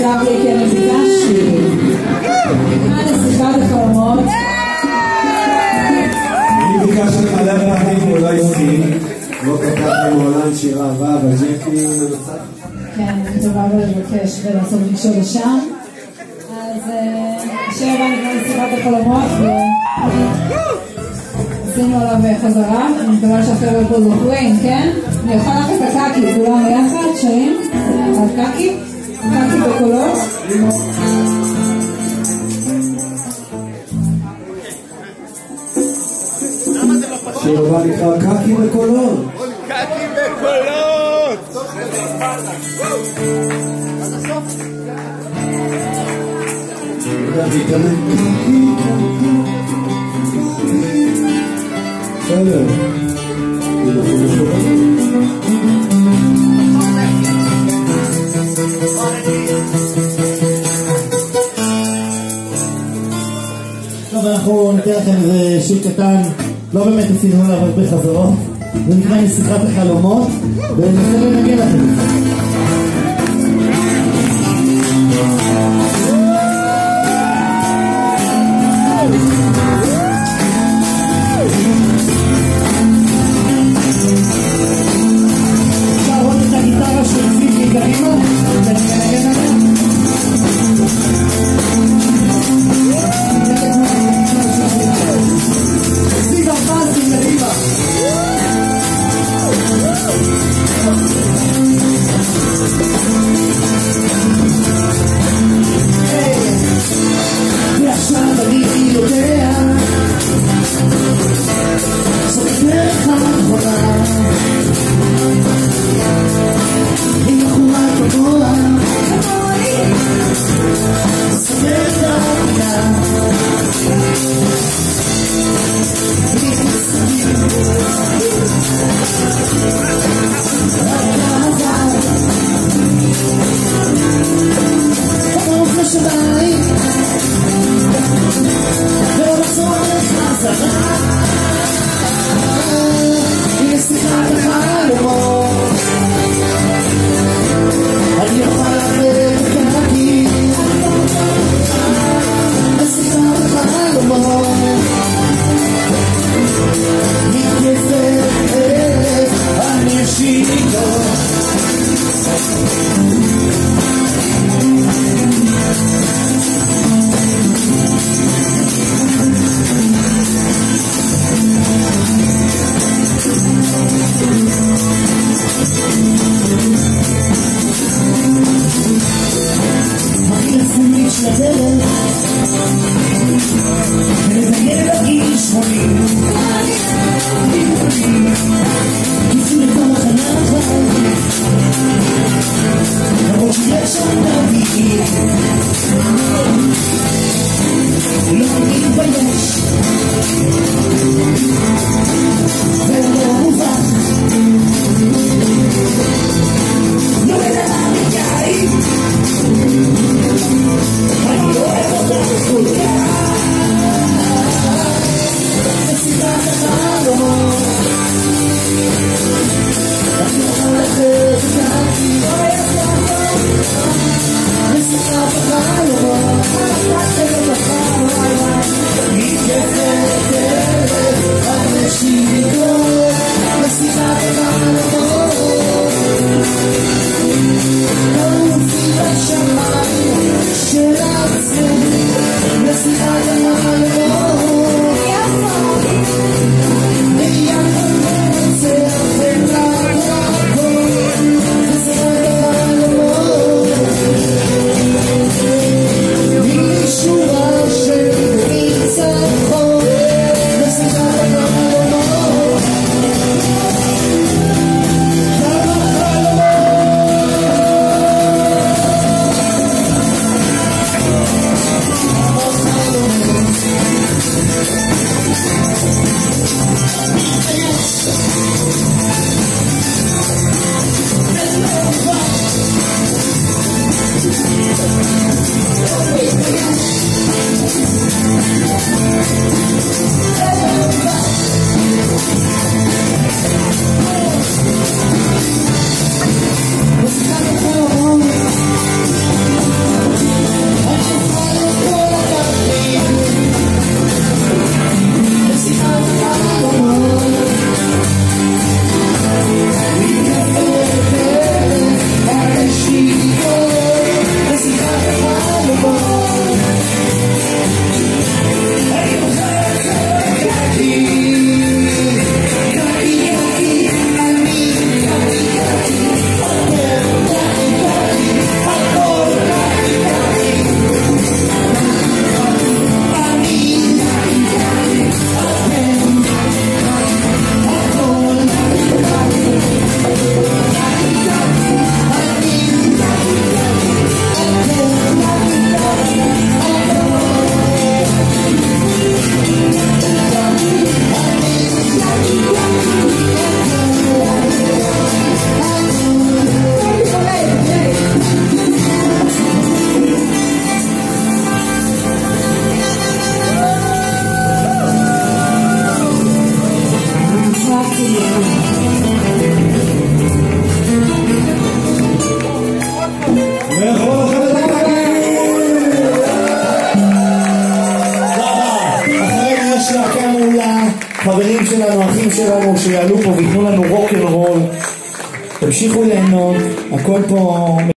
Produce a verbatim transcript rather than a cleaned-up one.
שכתב לי כי אני ביקשתי. מה לשיחת החלומות? אני ביקשתי מלא פעמים, הוא לא הסכים. לא כתבתי מעולם שיר אהבה, אבל זה כאילו מנוצח. כן, אני טובה ולבקש ולעשות רגשו לשם. אז השיר הבא נקרא לשיחת החלומות ועשינו עליו חזרה. אני מקווה שהחבר'ה פה זוכרים, כן? אני אוכל לך את הקקי, כולם ביחד, שרים על קקי, קקי בקולות. שיר הבא נקרא קקי בקולות. קקי בקולות! בסדר. טוב, אנחנו ניתן לכם איזה שיר קטן, לא באמת עשינו עליו הרבה חזרות, זה נקרא משיחת החלומות, וננסה לנגן לכם את זה. עכשיו עוד את הגיטרה של צביקי קדימה, ונגן לכם. Siga fácil, arriba. ועכשיו אני יודע זאת דרך האחרונה היא בחורה טובה סדר את העבודה ברוך השמיים ולא לחזור לחזרה היא שיחת החלומות אני אוכל להפר את הקקי שיחת החלומות מתייסר אלף הנשיקות הכנסים לדרך ולזיין בגיל שמונים קיצור לתוך הנחל למרות שיש שם נביא לא מתבייש ולא מובן לא מדבר מגעי אני אוהב אותך כל כך משיחת החלומות אני אוכל לחזור שקעתי משיחת החלומות מתייסרת אלף הנשיקות משיחת החלומות נעופי בשמיים של עצמי משיחת החלומות ביחד ננצח ונעבור משיחת החלומות מישהו חברים שלנו, אחים שלנו, שיעלו פה ויתנו לנו רוק אנד רול. תמשיכו ליהנות, הכל פה